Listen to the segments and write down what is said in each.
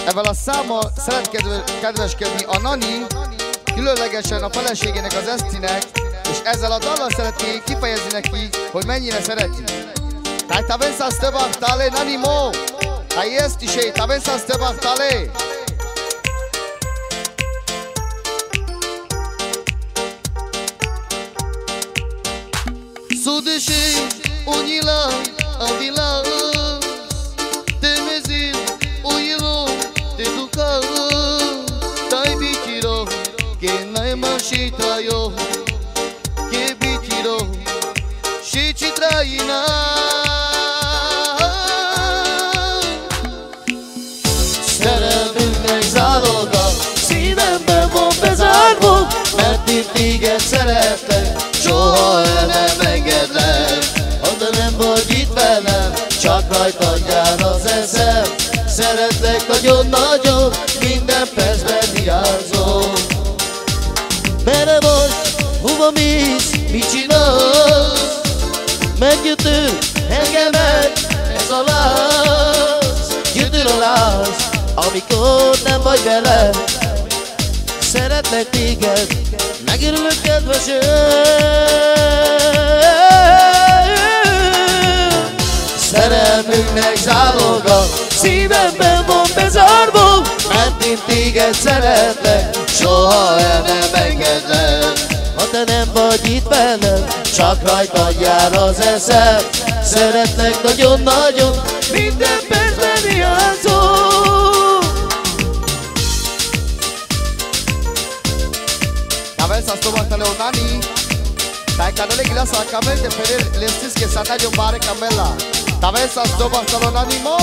Ezzel a számmal szeret kedveskedni a Nani, különlegesen a feleségének, az Esztinek, és ezzel a dallal szeretné kifejezni neki, hogy mennyire szereti. Tai taven sa ste bachtale, Nani mo! Tai esti shei, taven sa ste bachtale! Sudeshi, unila, avila, temezil, uyilo, teduka, tai bitiro, ke naimashitayo, ke bitiro, shichitraina. Szerelmünknek záloga, szívemben van bezárva, mert én téged szeretlek, soha el nem engedlek. Ha te nem vagy itt velem, csak rajtad jár az eszem. Szeretlek nagyon-nagyon, minden percben hiányzom. Merre vagy, hova mész, mit csinálsz? Meggyötör engemet, ez a láz. Gyötör a láz, amikor nem vagy velem. Szeretlek téged, megörülök kedvesem. Szerelmünknek záloga, szívemben van bezárva, mert én téged szeretlek, soha el nem engedlek. Ha te nem vagy itt velem, csak rajtad jár az eszem. Szeretlek nagyon-nagyon, minden percben hiányzom. Cabeza stomachale o Nani, tai canale glasa camente perer lestis que sana yo bare camela. Cabeza stomachale o Nani mo.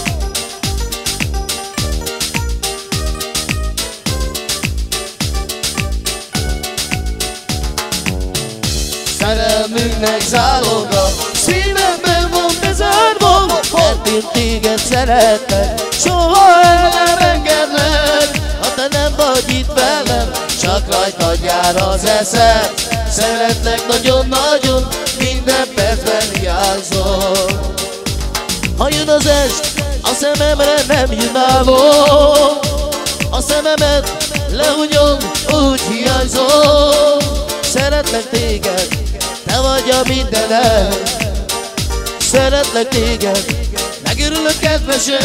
Szerelmünknek záloga, szívemben van bezárva, mert én téged szeretlek, soha el nem engedlek. Ha te nem vagy itt velem, csak rajtad jár az eszem. Szeretlek nagyon-nagyon, minden percben hiányzom. Ha jön az est, a szememre nem jön álom, a szememet lehunyom, úgy hiányzom. Szeretlek téged, te vagy a mindenem. Szeretlek téged, megörülök kedvesem.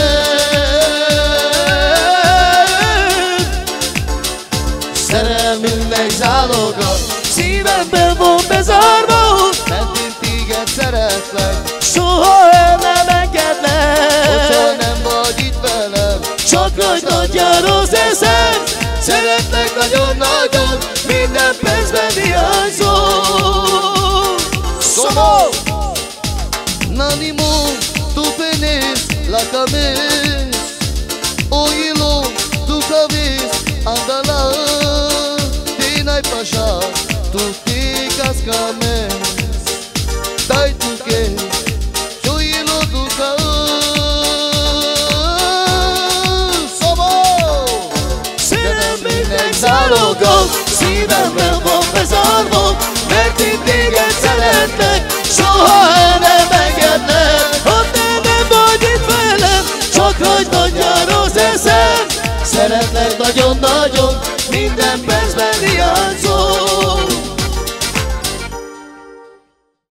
Szerelmünknek záloga, szívemben van bezárva, mert én téged szeretlek, soha el nem engedlek. Hogyha nem vagy itt velem, csak rajtad jár az eszem. Szeretlek nagyon-nagyon, minden percben hiányzom. Somos Nani mo, tu penes, la cabeza, oílo, tu cabeza, andala. Tinay pasha, tu te cascames, tai tu que, oílo tu záloga, szívemben van bezárva, mert én téged szeretlek, soha